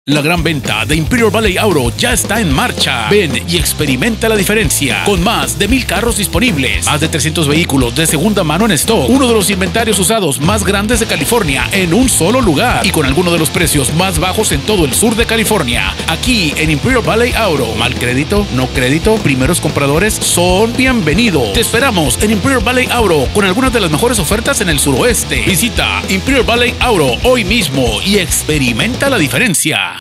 La gran venta de Imperial Valley Auto ya está en marcha. Ven y experimenta la diferencia. Con más de 1000 carros disponibles, más de 300 vehículos de segunda mano en stock, uno de los inventarios usados más grandes de California en un solo lugar y con algunos de los precios más bajos en todo el sur de California. Aquí en Imperial Valley Auto. Mal crédito, no crédito, primeros compradores son bienvenidos. Te esperamos en Imperial Valley Auto con algunas de las mejores ofertas en el suroeste. Visita Imperial Valley Auto hoy mismo y experimenta la diferencia.